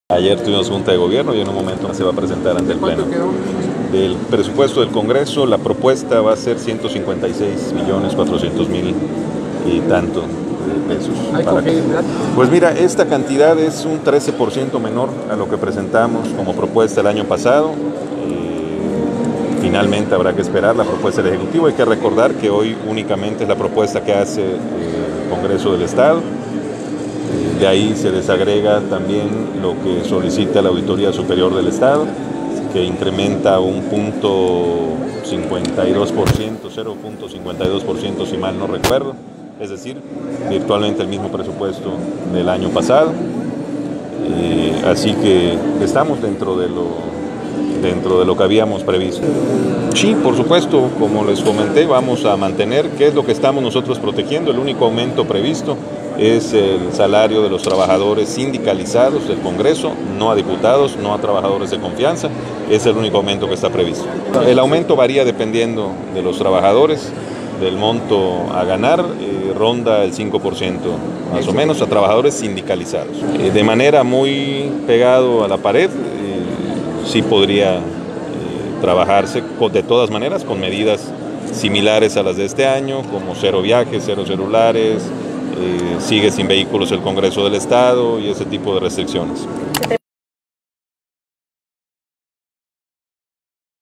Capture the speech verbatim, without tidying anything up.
Ayer tuvimos junta de gobierno y en un momento se va a presentar ante el Pleno. Del presupuesto del Congreso, la propuesta va a ser ciento cincuenta y seis millones cuatrocientos mil y tanto de pesos. ¿Hay confiabilidad? Pues mira, esta cantidad es un trece por ciento menor a lo que presentamos como propuesta el año pasado. Eh, finalmente habrá que esperar la propuesta del Ejecutivo. Hay que recordar que hoy únicamente es la propuesta que hace eh, el Congreso del Estado. De ahí se desagrega también lo que solicita la Auditoría Superior del Estado, que incrementa un punto cincuenta y dos por ciento, cero punto cincuenta y dos por ciento si mal no recuerdo, es decir, virtualmente el mismo presupuesto del año pasado. Eh, así que estamos dentro de lo, dentro de lo que habíamos previsto. Sí, por supuesto, como les comenté, vamos a mantener, ¿qué es lo que estamos nosotros protegiendo? El único aumento previsto es el salario de los trabajadores sindicalizados del Congreso, no a diputados, no a trabajadores de confianza, es el único aumento que está previsto. El aumento varía dependiendo de los trabajadores, del monto a ganar, eh, ronda el cinco por ciento más o menos a trabajadores sindicalizados. Eh, de manera muy pegado a la pared, eh, sí podría eh, trabajarse con, de todas maneras con medidas similares a las de este año, como cero viajes, cero celulares, Eh, sigue sin vehículos el Congreso del Estado y ese tipo de restricciones.